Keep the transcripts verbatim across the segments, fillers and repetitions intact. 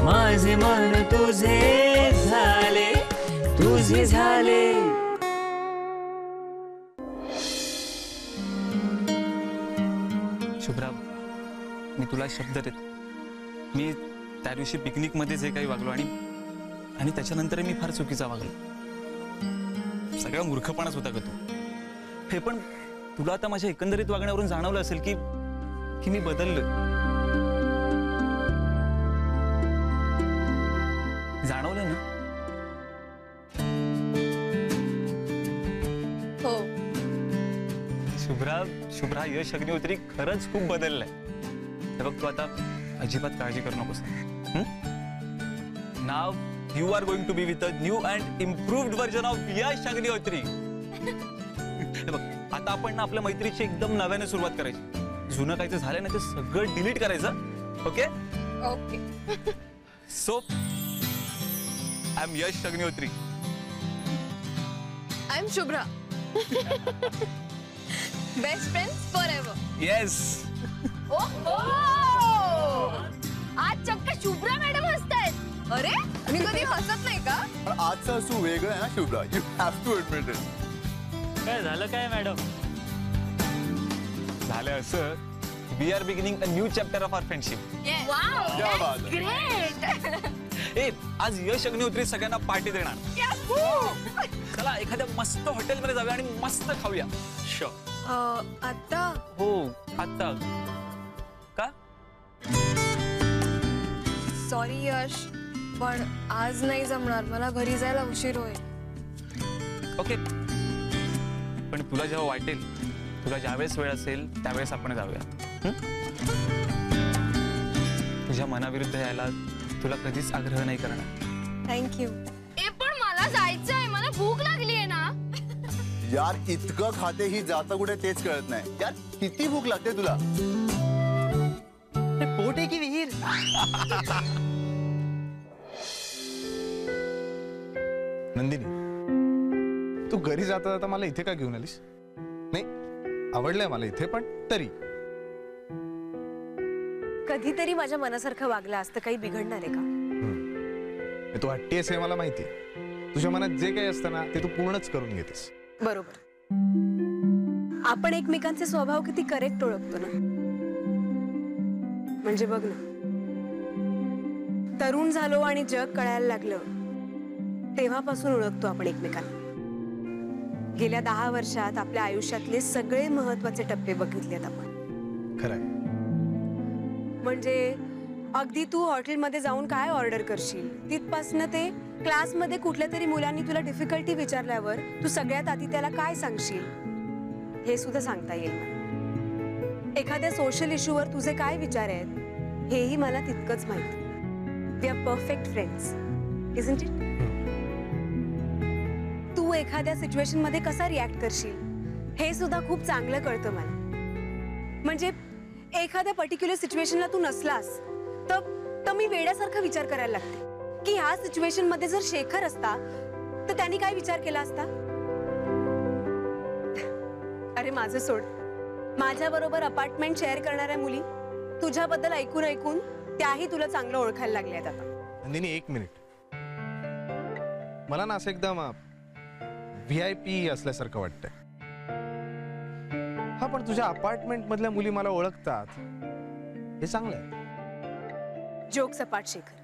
माझे मन तुझे झाले, तुझे झाले. शुभ्रा, मी तुला शब्द देतो, मी त्या दिवशी पिकनिक मध्ये जे काही वागलो आणि आणि त्याच्यानंतर मी फार चुकीचा वागलो. सगळा मूर्खपणाच होता ग तू. हे पण तुला आता माझ्या एकंदरीत वागण्यावरून जाणवलं असेल की की मी बदललोय. जाणवलं ना? हो. शुभ्रा शुभ्रा यश अग्निहोत्री खरंच खूप बदललाय. हे बघ, तू आता अजिबात काळजी करू नकोस. Now you are going to be with a new and improved version of Yash Agnihotri. हे बघ, आता आपण ना आपल्या मैत्रीची एकदम नव्याने सुरुवात करायची. जुनं काही झालंय ना ते सगळं डिलीट करायचं. Okay okay. So I am Yash Agnihotri. I am Shubhra. Best friends forever. Yes. आज चक्क शुभ्रा मॅडम हसतायत. अरे, मी कधी हसत नाही का? पण आजचं असू वेगळं आहे ना Shubhra. You have to admit it. काय झालं काय मॅडम? झालं असं, we are beginning a new chapter of our friendship. Wow, क्या बात है. ग्रेट. ए, आज यश अग्निहोत्री सगळ्यांना पार्टी देणार. चला एखाद्या मस्त हॉटेलमध्ये जाऊया आणि मस्त खाऊया. श्योर. आता हो, आता का? सॉरी यश, पण आज नाही जमणार. मला घरी जायला उशीर होईल. ओके, पण तुला जेव्हा वाटेल, तुला ज्यावेळेस वेळ असेल त्यावेळेस आपण जाऊया. तुझ्या मनाविरुद्ध यायला तुला कधीच आग्रह नाही करणार. थँक्यू. ए, पण मला जायचंय. मला भूक लागली आहे ना. यार, इतकं खाते ही जातं कुठे तेच कळत नाही. यार, किती भूक लागते तुला? पोट आहे की विहीर? नंदिनी, तू घरी जाता जाता मला इथे का घेऊन आलीस? नाही, आवडलंय मला इथे, पण तरी कधीतरी माझ्या मनासारखं वागलं असतं काही बिघडणार आहे का? तू हट्टी आहेस हे मला माहितीये. तुझ्या मनात जे काही असतं ना ते तू पूर्णच करून घेतेस. बरोबर. आपण एकमेकांचे स्वभाव किती करेक्ट ओळखतो ना. म्हणजे बघ ना, तरुण झालो आणि जग कळायला लागलं तेव्हापासून ओळखतो आपण एकमेकांना. गेल्या दहा वर्षात आपल्या आयुष्यातले सगळे महत्वाचे टप्पे बघितलेत आपण. खरंय. म्हणजे अगदी तू हॉटेलमध्ये जाऊन काय ऑर्डर करशील तिथपासनं ते क्लासमध्ये कुठल्या तरी मुलांनी तुला डिफिकल्टी विचारल्यावर तू सगळ्यात आधी त्याला काय सांगशील हे सुद्धा सांगता येईल मला. एखाद्या सोशल इश्यूवर तुझे काय विचार आहेत हेही मला तितकंच माहिती. We are perfect friends, isn't it? तू एखाद्या सिच्युएशन मध्ये कसा रिॲक्ट करशील हे सुद्धा खूप चांगलं कळतं मला. म्हणजे एखाद्या पर्टिक्युलर सिच्युएशनला तू नसलास तर तर मी वेड्यासारखा विचार करायला लागते की ह्या सिच्युएशन मध्ये जर शेखर असता तर त्यांनी काय विचार केला असता. अरे माझं सोड, माझ्या बरोबर अपार्टमेंट शेअर करणाऱ्या मुली तुझ्याबद्दल ऐकून ऐकून त्याही तुला चांगलं ओळखायला लागल्यात आता. नंदिनी, एक मिनिट. मला ना असं एकदम व्ही आय पी असल्यासारखं वाटतंय. हा, पण तुझ्या अपार्टमेंट मधल्या मुली मला ओळखतात हे चांगलं आहे. जोक सपाट शेखर,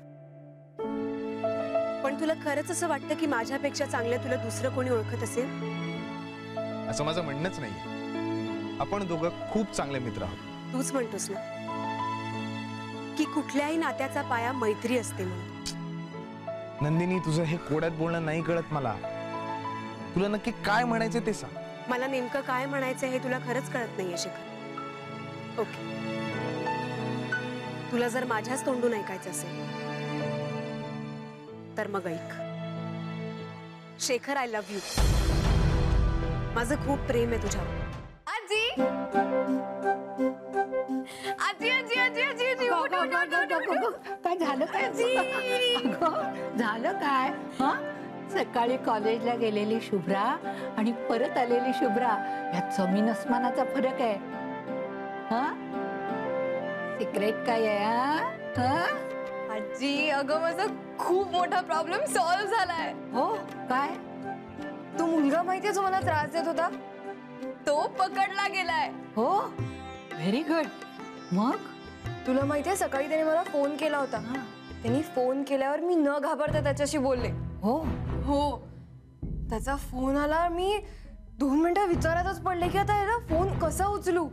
पण तुला खरंच असं वाटतं की माझ्यापेक्षा चांगलं तुला दुसरं कोणी ओळखत असेल? असं माझं म्हणणंच नाहीये. आपण दोघं खूप चांगले मित्र आहोत. तूच म्हणतोस ना की कुठल्याही नात्याचा पाया मैत्री असते म्हणून. नंदिनी, तुझं हे कोड्यात बोलणं नाही कळत मला. तुला नक्की काय म्हणायचं ते सांग. मला नेमकं काय म्हणायचं हे तुला खरंच कळत नाहीये शेखर. ओके, तुला जर माझ्याच तोंडून ऐकायचं असेल तर मग ऐक. Shekhar, I love you. माझं खूप प्रेम आहे तुझ्यावर. आजी आजी आजी आजी आजी आजी उठ, उठ, उठ, उठ, उठ. काय झालं काय? झालं काय? हा, सकाळी कॉलेजला गेलेली शुभ्रा आणि परत आलेली शुभ्रा यात जमीन अस्मानाचा फरक आहे. हा, सिक्रेट काय आहे? हा, आजी अगं माझा खूप मोठा प्रॉब्लेम सॉल्व्ह झालाय. हो काय? तो मुलगा माहितीये जो मला त्रास देत होता तो पकडला गेलाय. हो व्हेरी गुड. मग तुला माहितीये सकाळी त्याने मला फोन केला होता. त्यांनी फोन केल्यावर मी न घाबरता त्याच्याशी बोलले. हो हो त्याचा फोन आला. मी दोन मिनिटं विचारातच पडले की आता याला फोन कसा उचलू.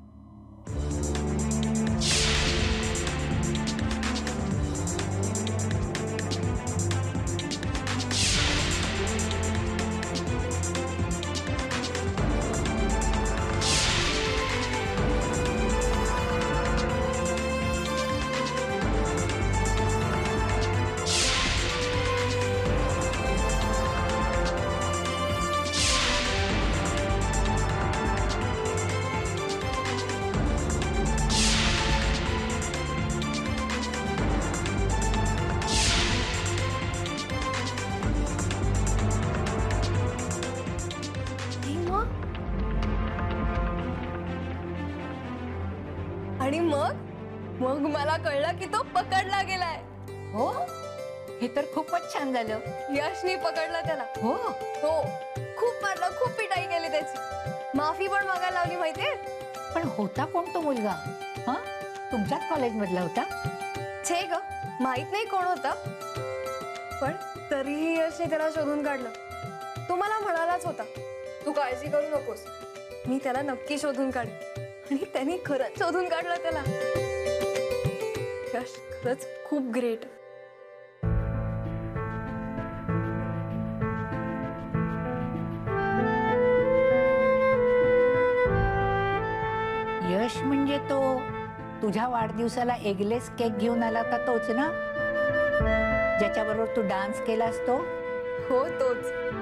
आणि मग मग मला कळलं की तो पकडला गेलाय. हो हे तर खूपच छान झालं. यशनी पकडला त्याला. हो हो खूप मारलं, खूप पिटाई केली त्याची. माफी पण मागायला लावली माहितीये. पण होता कोण तो मुलगा? हा तुमच्याच कॉलेज मधला होता? छे ग माहित नाही कोण होता पण तरीही यशने त्याला शोधून काढलं. तो मला म्हणालाच होता तू काळजी करू नकोस मी त्याला नक्की शोधून काढेन. आणि त्यांनी खरंच शोधून काढलं त्याला. यश खरंच खूप ग्रेट. यश म्हणजे तो तुझ्या वाढदिवसाला एगलेस केक घेऊन आला होता तोच ना, ज्याच्याबरोबर तू डान्स केलास तो? हो तोच.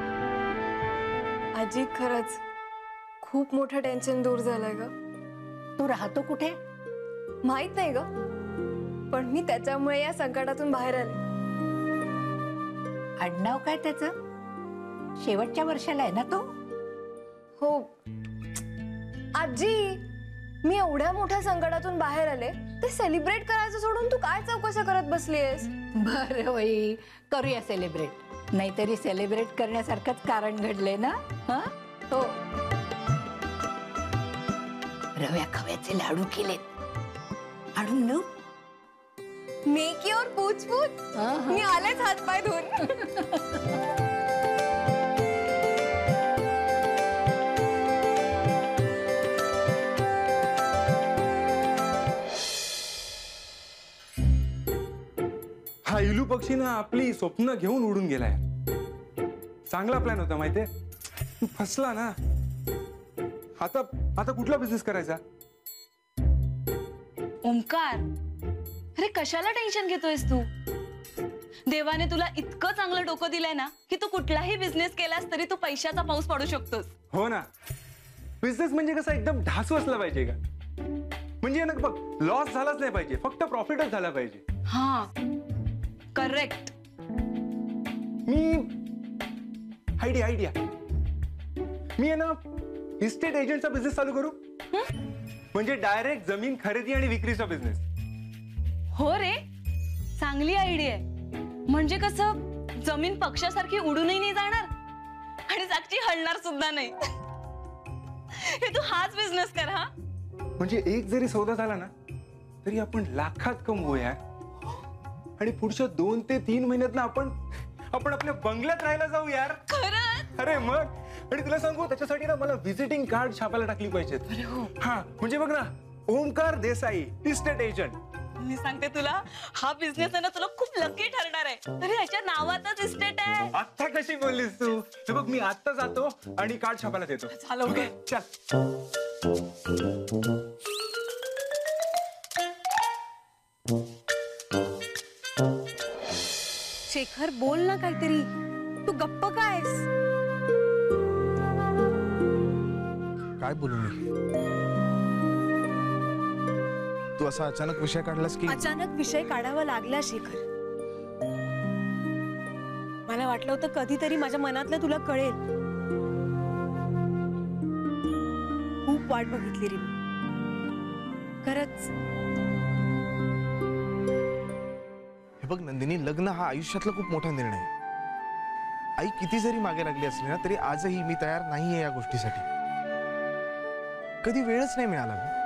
आजी खरंच खूप मोठं टेन्शन दूर झालंय ग. तू राहतो कुठे? माहित नाही ग पण मी त्याच्यामुळे या संकटातून बाहेर आले. आडनाव काय त्याचं? शेवटच्या वर्षाला आहे ना तो? हो आजी मी एवढ्या मोठ्या संकटातून बाहेर आले ते सेलिब्रेट करायचं सोडून तू काय चौकशा करत बसलीयस? बरं बाई करूया सेलिब्रेट. नाहीतरी सेलिब्रेट करण्यासारखंच कारण घडलंय ना. हा हो रव्या खव्याचे लाडू केलेत. आणून देऊ? नेकी और पूछ पूछ. मी आलेच हात पाय धुवून. हा इलू पक्षी ना आपली स्वप्न घेऊन उडून गेलाय. चांगला प्लॅन होता माहितीये, फसला ना. आता आता कुठला बिझनेस करायचा? ओंकार अरे कशाला टेन्शन घेतोयस तू? देवाने तुला इतकं चांगलं डोकं दिलंय ना की तू कुठलाही बिझनेस केलास तरी तू पैशाचा पाऊस पाडू शकतोस. हो ना. बिझनेस म्हणजे कसं एकदम ढासू असला पाहिजे का? म्हणजे ना बघ लॉस झालाच नाही पाहिजे, फक्त प्रॉफिटच झाला पाहिजे. हा करेक्ट. मी आयडिया आयडिया मी आहे ना इस्टेट एजंटचा बिझनेस चालू करू. म्हणजे डायरेक्ट जमीन खरेदी आणि विक्रीचा बिझनेस. हो रे चांगली आयडिया आहे. म्हणजे कसं जमीन पक्षासारखी उडूनही नाही जाणार आणि जागची हलणार सुद्धा नाही. हे तू हाच बिझनेस कर. हा म्हणजे एक जरी सौदा झाला ना तरी आपण लाखात कमवूया आणि पुढच्या दोन ते तीन महिन्यात ना आपण आपण आपल्या बंगल्यात राहायला जाऊ यार. खरंच? अरे मग. आणि तुला सांगू त्याच्यासाठी ना मला व्हिजिटिंग कार्ड छापायला टाकली पाहिजेत. हा म्हणजे बघ ना ओंकार देसाई इस्टेट एजंट. मी सांगते तुला हा बिझनेस आहे ना तुला खूप लकी ठरणार आहे. तरी ह्याच्या नावातच इस्टेट आहे. आता कशी बोललीस तू? हे बघ मी आता जातो आणि कार्ड छापायला देतो. झालं ओके चल. शेखर बोल ना काहीतरी. तू गप्प कायस? काय बोलू मी? तू असा अचानक विषय काढलास की? अचानक विषय काढावा लागला शेखर. मला वाटलं होतं कधीतरी माझ्या मनातलं तुला कळेल. खूप वाट बघितली रे खरंच. हे बघ नंदिनी, लग्न हा आयुष्यातला खूप मोठा निर्णय आहे. आई किती जरी मागे लागली असली ना तरी आजही मी तयार नाहीये या गोष्टीसाठी. कधी वेळच नाही मिळाला ग.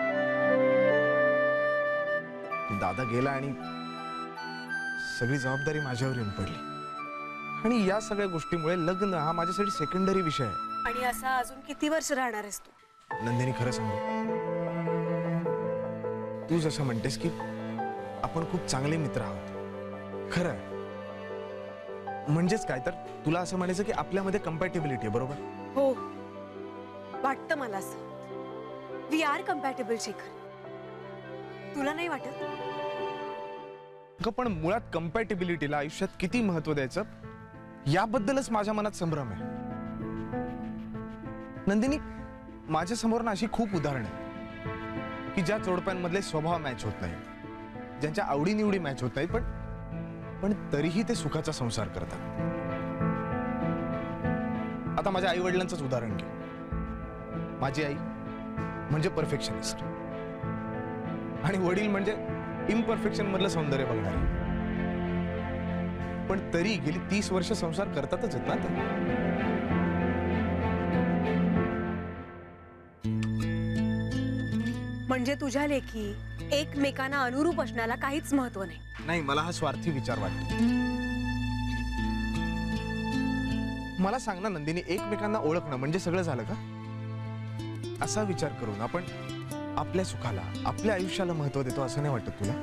दादा गेला आणि सगळी जबाबदारी माझ्यावर येऊन पडली. आणि या सगळ्या गोष्टीमुळे लग्न हा माझ्यासाठी सेकंडरी विषय आहे. आणि असा अजून किती वर्ष राहणार आहेस तू? नंदिनी, खरं सांगू, तू जसं म्हणतेस की आपण खूप चांगले मित्र आहोत, खरं आहे. म्हणजेच काय तर तुला असं म्हणायचं की आपल्यामध्ये कम्पॅटिबिलिटी आहे, बरोबर? हो, वाटतं मला असं. We are compatible Shekhar. तुला नाही वाटत? अगं, पण मुळात कम्पॅटिबिलिटीला आयुष्यात किती महत्व द्यायचं याबद्दलच माझ्या मनात संभ्रम आहे. नंदिनी, माझ्या समोर ना अशी खूप उदाहरणं आहेत की ज्या जोडप्यांमधले स्वभाव मॅच होत नाहीत, ज्यांच्या आवडीनिवडी मॅच होत नाहीत, पण पण तरीही ते सुखाचा संसार करतात. आता माझ्या आई वडिलांचंच उदाहरण घे. माझी आई म्हणजे परफेक्शनिस्ट आणि वडील म्हणजे इम्परफेक्शन मधलं सौंदर्य बघणारे. पण तरी गेली तीस वर्ष संसार करतातच आहेत ना ते. म्हणजे तुझ्या लेखी एकमेकांना अनुरूप असण्याला काहीच महत्व नाही. नाही, मला हा स्वार्थी विचार वाटतो. मला सांग ना नंदिनी, एकमेकांना ओळखणं म्हणजे सगळं झालं का? असा विचार करून आपण आपल्या सुखाला, आपल्या आयुष्याला महत्व देतो असं नाही वाटत तुला?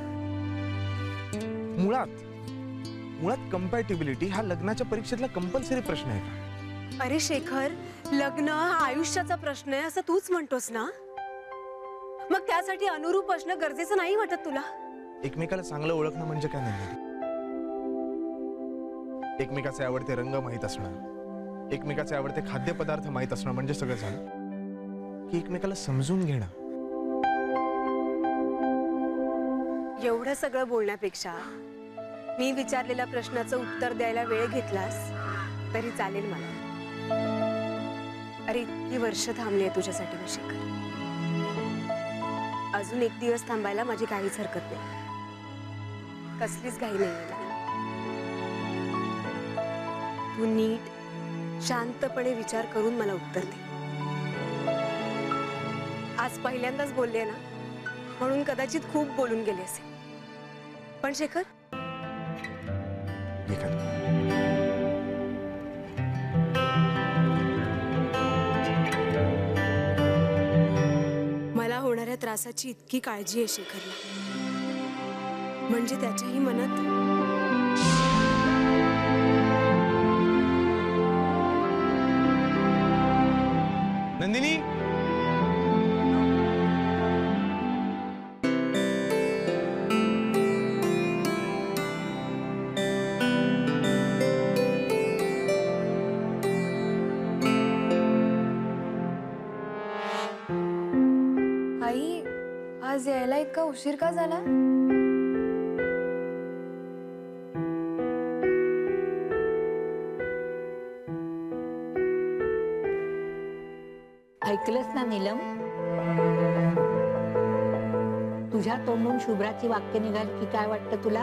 मुळात मुळात कम्पॅटिबिलिटी हा लग्नाच्या परीक्षेतला कंपल्सरी प्रश्न आहे का? अरे शेखर, लग्न हा आयुष्याचा प्रश्न आहे असं तूच म्हणतोस ना? मग त्यासाठी अनुरूप असणं गरजेचं नाही वाटत तुला? एकमेकाला चांगलं ओळखणं म्हणजे काय नाही? एकमेकाचे आवडते रंग माहीत असणं, एकमेकाचे आवडते खाद्यपदार्थ माहीत असणं म्हणजे सगळं झालं? की एकमेकाला समजून घेणं? एवढं सगळं बोलण्यापेक्षा मी विचारलेल्या प्रश्नाचं उत्तर द्यायला वेळ घेतलास तरी चालेल मला. अरे इतकी वर्ष थांबली आहे तुझ्यासाठी मी शेखर. अजून एक दिवस थांबायला माझी काहीच हरकत नाही. कसलीच घाई नाही. तू नीट शांतपणे विचार करून मला उत्तर दे. आज पहिल्यांदाच बोलले ना, म्हणून कदाचित खूप बोलून गेले असेल. पण शेखर, मला होणाऱ्या त्रासाची इतकी काळजी आहे शेखरला. म्हणजे त्याच्याही मनात नंदिनी, आई, आज यायला इतका उशीर का झाला? ऐकलंस ना नीलम? तुझ्या तोंडून शुभ्राची वाक्य निघाली की काय वाटतं तुला?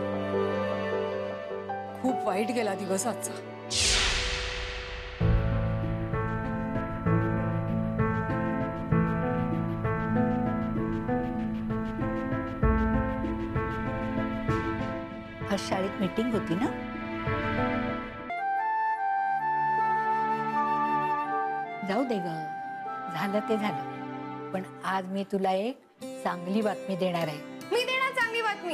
खूप वाईट गेला दिवस आजचा. आज शाळेत मीटिंग होती ना? जाऊ दे ग, झालं ते झालं. पण आज मी तुला एक चांगली बातमी देणार आहे. मी देणार चांगली बातमी.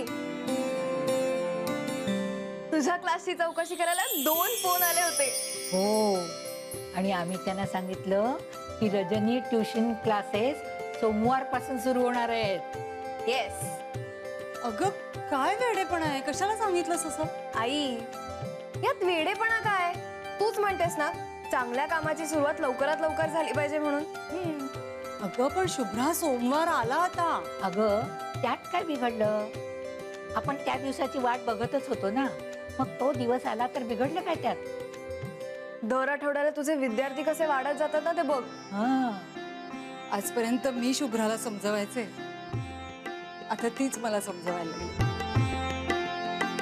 तुझ्या क्लासची चौकशी करायला दोन फोन आले होते. हो, आणि आम्ही त्यांना सांगितलं की रजनी ट्युशन क्लासेस सोमवार पासून सुरू होणार आहेत. येस. अगं काय वेडेपणा आहे, कशाला सांगितलंस असं? आई, यात वेडेपणा काय? तूच म्हणतेस ना चांगल्या कामाची सुरुवात लवकरात लवकर झाली पाहिजे म्हणून. अगं पण शुभ्रा, सोमवार आला आता. अगं त्यात काय बिघडलं? आपण त्या दिवसाची वाट बघतच होतो ना. मग तो दिवस आला तर बिघडलं काय त्यात? दर आठवड्याला तुझे विद्यार्थी कसे वाढत जातात ना ते बघ. हा, आजपर्यंत मी शुभ्राला समजवायचे, आता तीच मला समजवायला लागली.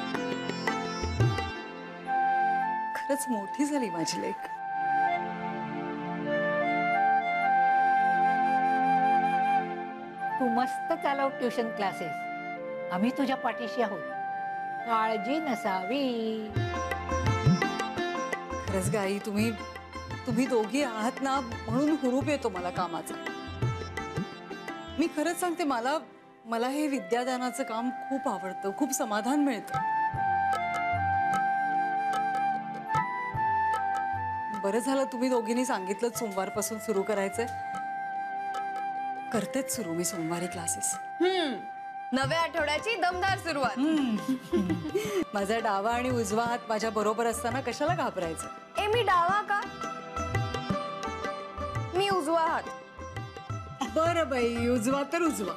खरंच मोठी झाली माझी लेक. तू मस्त चालव ट्युशन क्लासेस. आम्ही तुझ्या पाठीशी आहोत. काळजी नसावी. खरंच गाई, तुम्ही तुम्ही दोघी आहात ना म्हणून हुरूप येतो मला कामाचा. मी खरंच सांगते, मला मला हे विद्यादानाचं काम खूप आवडतं, खूप समाधान मिळतं. बरं झालं तुम्ही दोघींनी सांगितलं सोमवारपासून सुरू करायचंय. करतेच सुरू मी सोमवारी क्लासेस. नव्या आठवड्याची दमदार सुरुवात. माझा डावा आणि उजवा हात माझ्या बरोबर असताना कशाला घाबरायचं. ए मी डावा का? मी उजवा हात. बरं बाई, उजवा तर उजवा.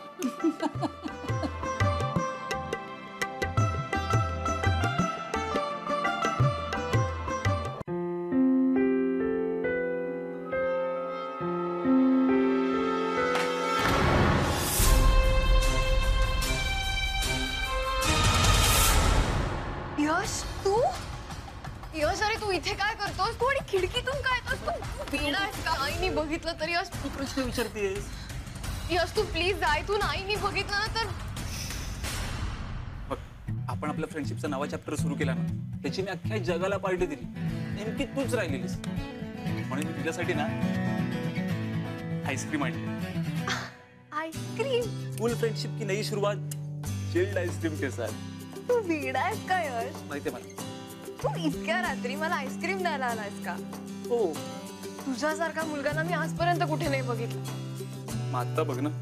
यश तू यश अरे तू इथे काय करतोस? तू आणि खिडकीतून काय करतोस? तू वेडा आहेस का? आईनी बघितलं तर यश. तू प्रश्न विचारतेस. यश तू प्लीज जाय. तू आईनी बघितलं ना तर. बघ, आपण आपल्या फ्रेंडशिपचा नवा चॅप्टर सुरू केला ना, त्याची मी अख्ख्या जगाला पार्टी दिली. नेमकी तूच राहिलेलीस म्हणून मी तुझ्यासाठी ना आईस्क्रीम आणली. आईस्क्रीम? फुल फ्रेंडशिप की नई शुरुआत चिल्ड आईस्क्रीम के साथ. तू वेडा आहेस का यश? माहितीये मला. तू इतक्या रात्री मला आईस्क्रीम द्यायला आलायस का? हो. तुझ्यासारखा मुलगा ना मी आजपर्यंत कुठे नाही बघितला. मग आता बघ ना.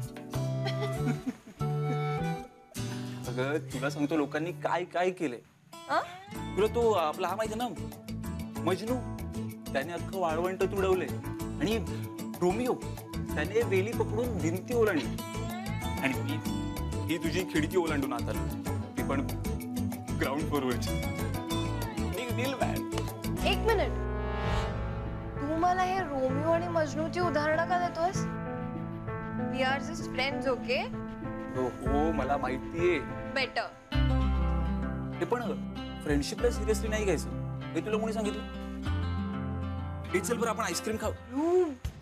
अगं तुला सांगतो, लोकांनी काय काय केलंय. आ? तुला तो आपला हा माहिती ना, मजनू, त्याने अख्खं वाळवंट तुडवलंय. आणि रोमिओ, त्याने वेली पकडून भिंती ओलांडली. आणि मी ही तुझी खिडकी ओलांडून आता आलो, ती पण ग्राउंड फ्लोअरवरची. एक मिनिट, तू मला हे रोमिओ आणि मजनूची उदाहरणं का देतोयस? We are just friends, okay? हो हो, मला माहितीये. बेटर. ते पण फ्रेंडशिपला सिरियसली नाही घ्यायचं, हे तुला कोणी सांगितलं? हे चल बरं, आपण आईस्क्रीम खाऊ.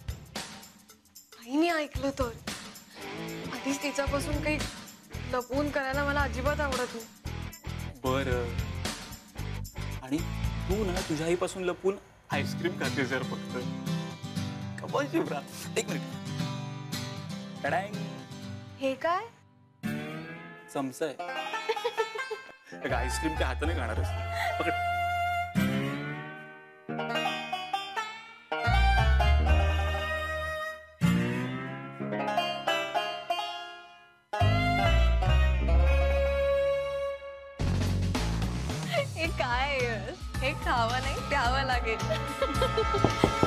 आईने ऐकलं तर. आधीच तिच्यापासून काही लपवून करायला मला अजिबात आवडत नाही. बरं, आणि तू ना तुझ्या आईपासून लपून आईस्क्रीम खाते जर फक्त. कमाल शिवरा. एक मिनिट. टडॅंग. हे काय? चमचा आहे. आईस्क्रीम त्या हाताने खाणारच. पकड. हे काय? हे खावं नाही, प्यावं लागेल.